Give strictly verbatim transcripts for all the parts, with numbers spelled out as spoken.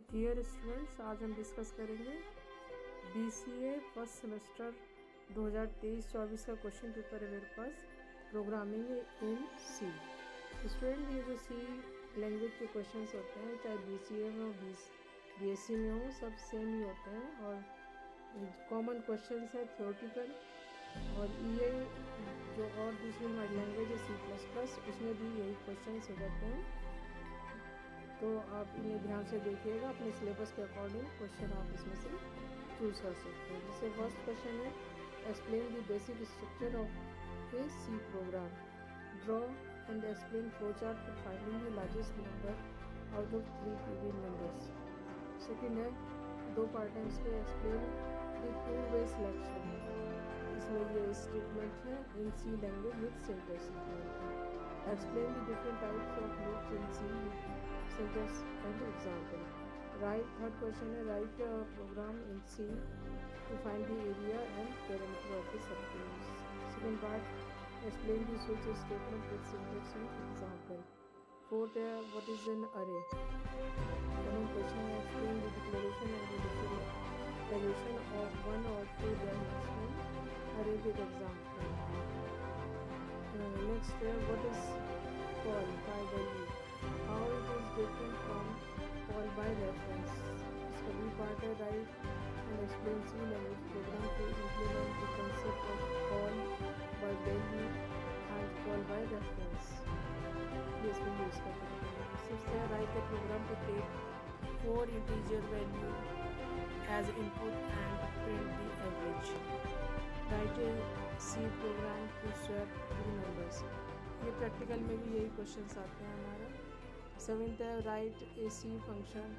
Dear students, आज हम discuss करेंगे बीसीए फर्स्ट सेमेस्टर दो हज़ार तेईस चौबीस का क्वेश्चन पेपर है मेरे पास, प्रोग्रामिंग इन सी। स्टूडेंट, ये जो सी लैंग्वेज के क्वेश्चंस होते हैं, चाहे बीसीए में हो, बीएससी में हो, सब सेम ही होते हैं और कॉमन क्वेश्चंस है थ्योरेटिकल। और ये जो और दूसरी हमारी लैंग्वेज है सी प्लस प्लस, उसमें भी यही क्वेश्चंस हो जाते हैं। तो आप इन्हें ध्यान से देखिएगा, अपने सिलेबस के अकॉर्डिंग क्वेश्चन आप इसमें से चूज़ कर सकते हैं। जैसे फर्स्ट क्वेश्चन है, explain the basic structure of a C program, draw and explain flow chart for finding the largest number out of three previous numbers. Second है, दो पार्ट है इसके, explain the two way selection. इसमें ये statement है in C language with syntax. Explain the different types of loops in C syntax and example. Write, third question है, write a program in C to find the area and parameter of the subclass. Second part, explain the switch statement with syntax and example. Fourth है, what is an array? Second question है, explain the declaration and the declaration of one or two dimensional array with example. Uh, next है, what is call by value? How it is different from call by reference. इसका भी part है, write and explain C language program to implement the concept of call by value and call by reference. ये इसमें use करते हैं। Sixth है, write the program to take four integer value as input and print the average. Write a C program to swap two numbers. ये practical में भी यही questions आते हैं हमारे। सेवेंथ है, write a C function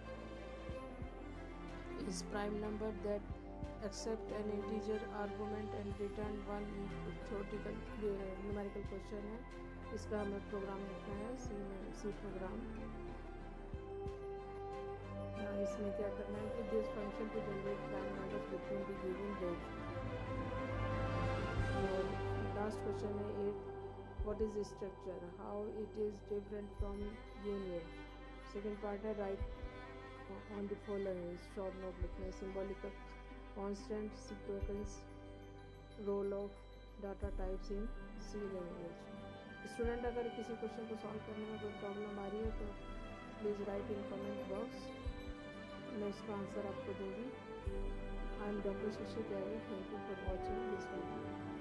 is prime number that accept an integer argument and return one input. Theoretical numerical question है, इसका हमें प्रोग्राम लिखना है, सी में सी प्रोग्राम। इसमें क्या करना है कि this function to generate prime numbers between the given range. और लास्ट क्वेश्चन है eight, what is structure, how it is different from union. Second part है, write on the following, short note लिखना है, symbolic constant sequence role of data types in C language. Student, अगर किसी question को solve करने में कोई problem आ रही है तो please write in comment box, मैं इसका आंसर आपको दूँगी। I am doctor Shashi Tyagi, thank you for watching this video.